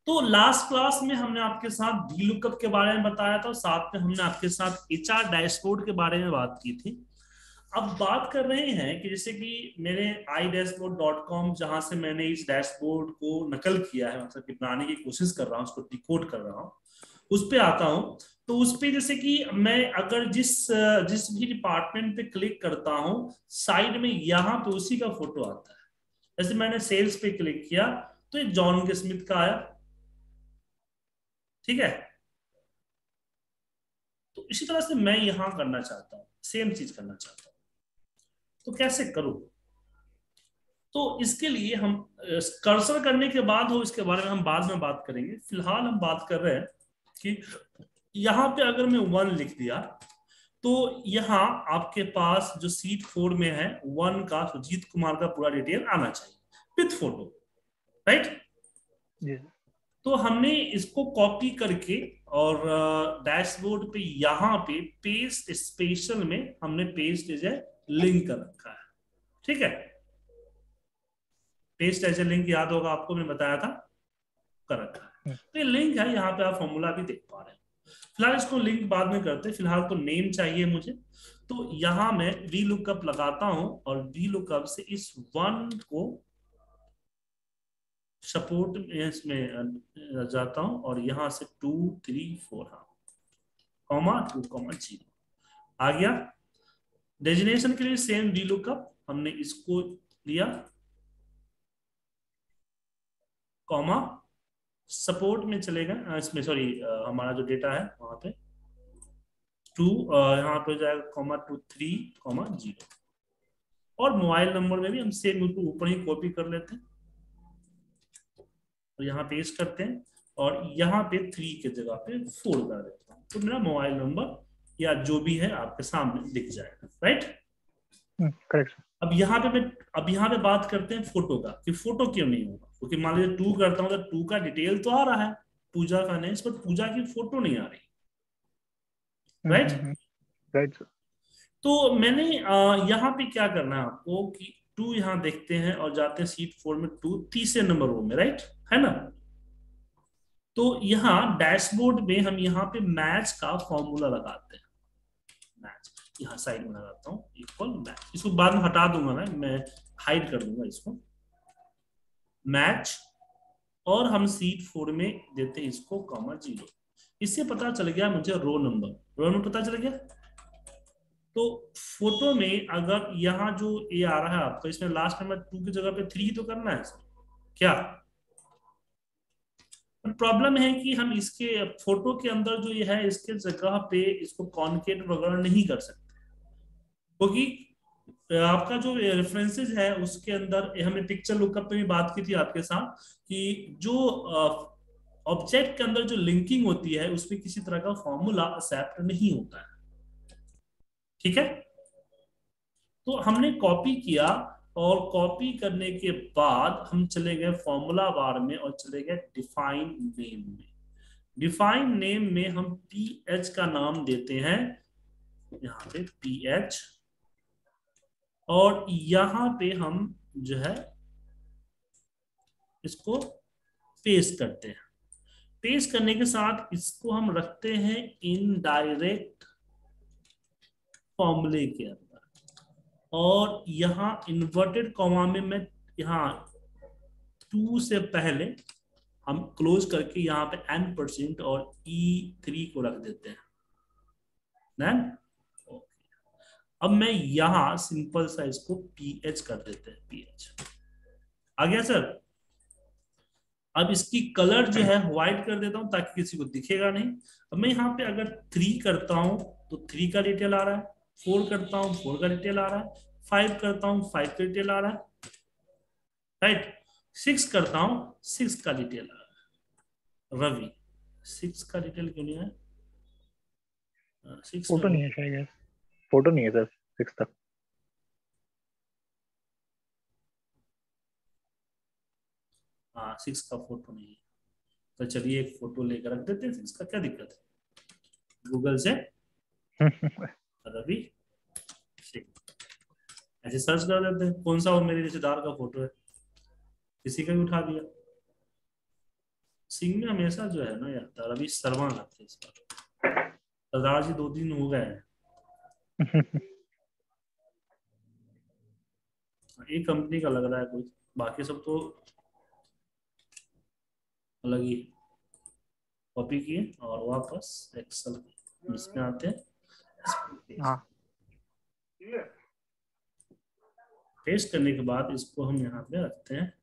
तो last class में हमने आपके साथ वी लुकअप के बारे में बताया था, साथ में हमने आपके साथ एचआर डैशबोर्ड के बारे में बात की थी। अब बात कर रहे हैं कि जैसे कि मेरे idashboard.com, जहां से मैंने इस डैशबोर्ड को नकल किया है, मतलब कि बनाने की कोशिश कर रहा हूँ, उसको डिकोड कर रहा हूँ, उस पे आता हूँ। तो उस पे जैसे कि मैं अगर जिस जिस भी डिपार्टमेंट पे क्लिक करता हूँ, साइड में यहाँ पे उसी का फोटो आता है। जैसे मैंने सेल्स पे क्लिक किया तो ये जॉन के स्मिथ का आया, ठीक है। तो इसी तरह से मैं यहां करना चाहता हूं, सेम चीज करना चाहता हूं। तो कैसे करूं? तो इसके लिए हम कर्सर करने के बाद हो, इसके बारे में हम बाद में बात करेंगे। फिलहाल हम बात कर रहे हैं कि यहाँ पे अगर मैं 1 लिख दिया तो यहाँ आपके पास जो सीट 4 में है 1 का सुजीत कुमार का पूरा डिटेल आना चाहिए विथ फोटो, राइट। जी तो हमने इसको कॉपी करके और डैशबोर्ड पे यहाँ पे पेस्ट स्पेशल में हमने पेस्ट एज ए लिंक कर रखा है, ठीक है। पेस्ट एज ए लिंक याद होगा आपको, मैंने बताया था, कर रखा है। तो ये लिंक है, यहाँ पे आप फॉर्मूला भी देख पा रहे हैं। फिलहाल इसको लिंक बाद में करते हैं, फिलहाल तो नेम चाहिए मुझे। तो यहाँ मैं वी लुकअप लगाता हूं और वी लुकअप से इस 1 को सपोर्ट इसमें जाता हूं और यहां से 2 3 4, हाँ, कॉमा 2 कॉमा 0 आ गया। डेजिनेशन के लिए सेम वी लुकअप, हमने इसको लिया, कॉमा सपोर्ट में चलेगा, इसमें सॉरी हमारा जो डेटा है वहां पे 2, यहाँ पे हो जाएगा कॉमा 2 3 कॉमा 0। और मोबाइल नंबर में भी हम सेम उसको ऊपर ही कॉपी कर लेते हैं और यहाँ पेस्ट करते हैं और यहाँ पे 3 के जगह पे 4 कर देता हूँ, तो मेरा मोबाइल नंबर या जो भी है आपके सामने दिख जाएगा, राइट। Correct sir. अब यहाँ पे मैं अब यहाँ पे बात करते हैं फोटो का, कि फोटो क्यों नहीं होगा, क्योंकि मान लीजिए 2 करता हूँ तो 2 का डिटेल तो आ रहा है, पूजा फाइनेंस, पर पूजा की फोटो नहीं आ रही, राइट। Right sir. तो मैंने यहाँ पे क्या करना है आपको कि 2 यहाँ देखते हैं और जाते हैं सीट 4 में, 2 तीसरे नंबर रो में, राइट, है ना। तो यहाँ डैशबोर्ड में हम यहाँ पे मैच का फॉर्मूला लगाते हैं। मैच यहाँ साइड में लगाता हूँ, इक्वल मैच, इसको बाद में हटा दूंगा, मैं हाइड कर दूंगा इसको, मैच। और हम सीट 4 में देते हैं इसको कॉमा 0। इससे पता चल गया मुझे रो नंबर पता चल गया। तो फोटो में अगर यहाँ जो ये आ रहा है आपका, इसमें लास्ट नंबर 2 की जगह पे 3 तो करना है सर, क्या? प्रॉब्लम है कि हम इसके फोटो के अंदर जो ये है इसके जगह पे इसको कॉन्केट वगैरह नहीं कर सकते, क्योंकि आपका जो रेफरेंसेस है उसके अंदर हमने पिक्चर लुकअप पे भी बात की थी आपके साथ कि जो ऑब्जेक्ट के अंदर जो लिंकिंग होती है उसमें किसी तरह का फॉर्मूला एक्सेप्ट नहीं होता है, ठीक है। तो हमने कॉपी किया और कॉपी करने के बाद हम चले गए फॉर्मूला बार में और चले गए डिफाइन नेम में। डिफाइन नेम में हम पी एच का नाम देते हैं, यहाँ पे पी एच, और यहाँ पे हम जो है इसको पेस्ट करते हैं। पेस्ट करने के साथ इसको हम रखते हैं इनडायरेक्ट फॉर्मूले के अंदर, और यहाँ इन्वर्टेड कॉमा में मैं यहाँ 2 से पहले हम क्लोज करके यहाँ पे n% और E3 को रख देते हैं, देन अब मैं यहाँ सिंपल सा इसको पीएच कर देते हैं, पीएच आ गया सर। अब इसकी कलर जो है व्हाइट कर देता हूं ताकि किसी को दिखेगा नहीं। अब मैं यहाँ पे अगर 3 करता हूं तो 3 का डिटेल आ रहा है, 4 करता हूं 4 का डिटेल आ रहा है, 5 करता हूं 5 का डिटेल आ रहा है, राइट। 6 करता हूं 6 का डिटेल आ रहा है, रवि 6 का डिटेल क्यों नहीं है? 6 में फोटो नहीं है शायद, फोटो नहीं है सर 6 तक। हाँ 6 का फोटो नहीं है, तो चलिए एक फोटो लेकर रख देते हैं 6 का, क्या दिक्कत है, गूगल से रवि 6 ऐसे सर्च कर देते हैं, कौन सा वो मेरे रिश्तेदार का फोटो है, किसी का भी उठा दिया। सिंह में हमेशा जो है ना यार, रवि शर्मा आते हैं इस बार। सरदार जी 2 दिन हो गए हैं। एक कंपनी का लग रहा है कोई, बाकी सब तो अलग ही। कॉपी किए और वापस एक्सेल इसमें आते हैं। हाँ पेस्ट करने के बाद इसको हम यहाँ पे रखते हैं।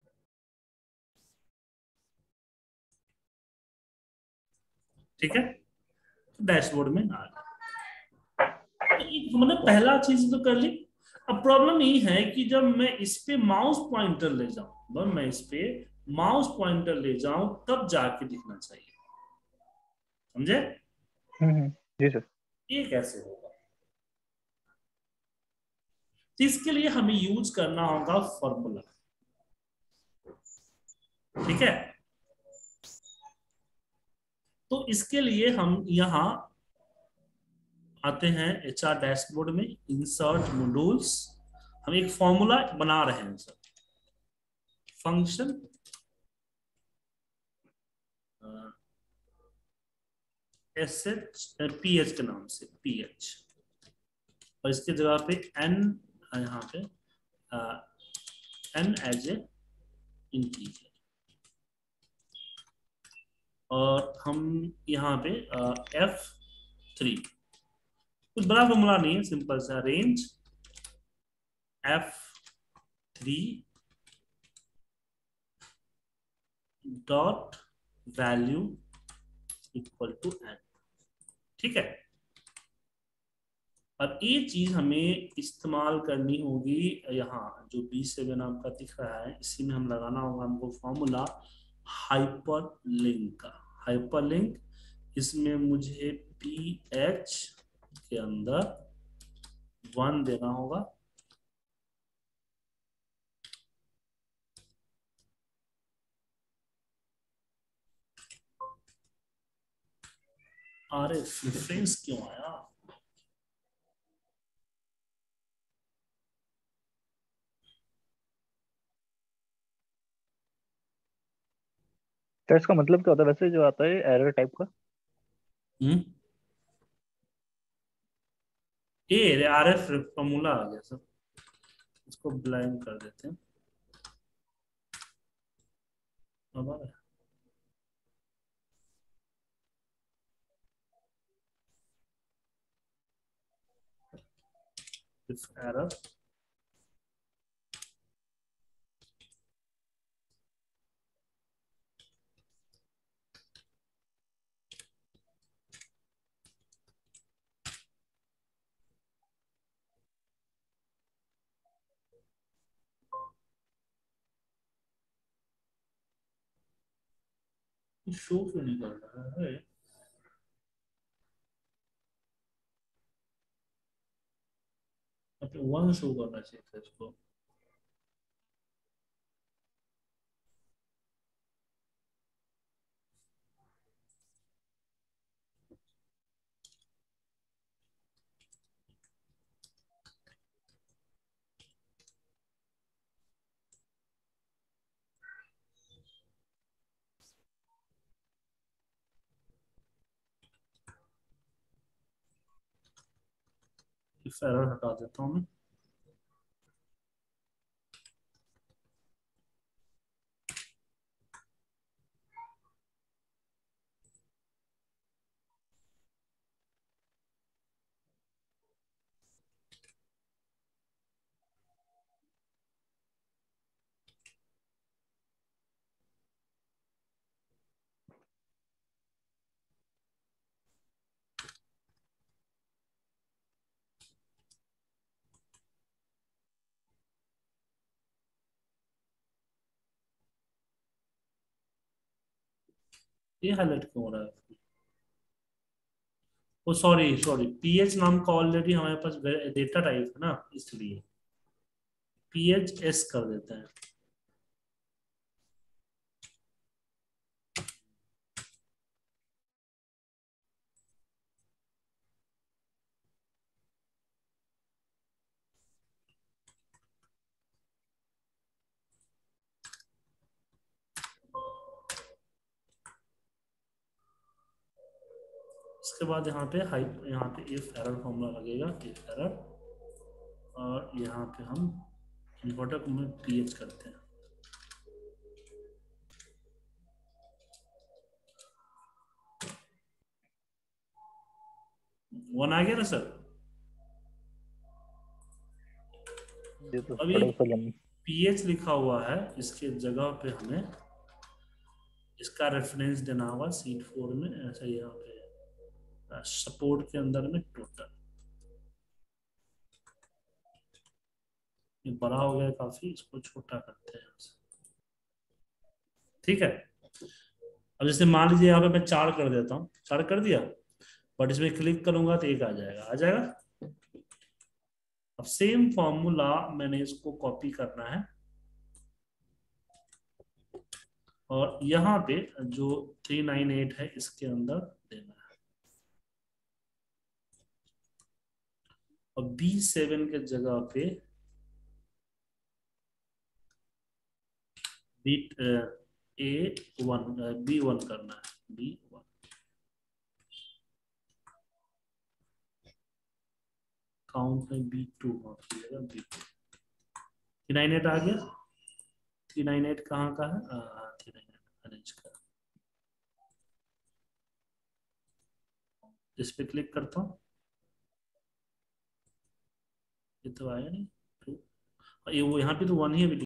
ठीक है, डैशबोर्ड में आ गया। तो मतलब पहला चीज तो कर ली। अब प्रॉब्लम ये है कि जब मैं इस पे माउस पॉइंटर ले जाऊं, जब मैं इस पे माउस पॉइंटर ले जाऊं तब जाके दिखना चाहिए। समझे? जी सर। ये कैसे होगा? तो इसके लिए हमें यूज करना होगा फॉर्मूला। ठीक है, तो इसके लिए हम यहाँ आते हैं HR डैशबोर्ड में, इंसर्ट मॉड्यूल्स। हम एक फॉर्मूला बना रहे हैं सर, फंक्शन PH के नाम से, PH। और इसके जगह पे n, यहाँ पे n एज ए इंटीजर। और हम यहाँ पे F3, कुछ बड़ा फॉर्मूला नहीं है, सिंपल सा range F3 dot value equal to n। ठीक है, अब ये चीज हमें इस्तेमाल करनी होगी। यहाँ जो B7 आपका दिख रहा है, इसी में हम लगाना होगा हमको फॉर्मूला हाइपर लिंक का। हाइपर लिंक, इसमें मुझे PH के अंदर 1 देना होगा। अरे रेफरेंस क्यों आया? तो इसका मतलब क्या होता है वैसे जो आता है एरर टाइप का? हम्म, ये RF फॉर्मूला आ गया सर, इसको ब्लैंक कर देते हैं। अब आ रहा है? इफ एरर शो क्यों नहीं कर रहा है? मतलब 1 शो करना चाहिए था इसको। इफ एरर हटा देता हूँ मैं। ये हाईलाइट क्यों हो रहा है? ओ सॉरी सॉरी, PH नाम का ऑलरेडी हमारे पास डेटा टाइप है ना, इसलिए PHS कर देते हैं। इसके बाद यहाँ पे यहाँ पे इफ एरर फॉर्मूला लगेगा, इफ एरर, और यहाँ पे हम इन्वर्टर में पीएच करते हैं। वन आ गया ना सर? ये तो अब ये थोड़ा सा लंबा। पीएच लिखा हुआ है, इसके जगह पे हमें इसका रेफरेंस देना होगा सीट 4 में, ऐसा यहाँ पे सपोर्ट के अंदर में टोटल। ये बड़ा हो गया काफी, इसको छोटा करते हैं। ठीक है, अब जैसे मान लीजिए यहाँ पे मैं 4 कर देता हूँ, 4 कर दिया, बट इसमें क्लिक करूंगा तो 1 आ जाएगा, आ जाएगा। अब सेम फॉर्मूला मैंने इसको कॉपी करना है, और यहाँ पे जो 398 है इसके अंदर देना है, और B7 के जगह पे B1 करना है, B1। काउंट में B2 माफ कीजिएगा, B2। 398 आ गया। 398 कहाँ का है? 398 अरेंज का। इस पे क्लिक करता हूँ, ये तो आया नहीं। तो ये वो यहाँ पे तो 1 ही है।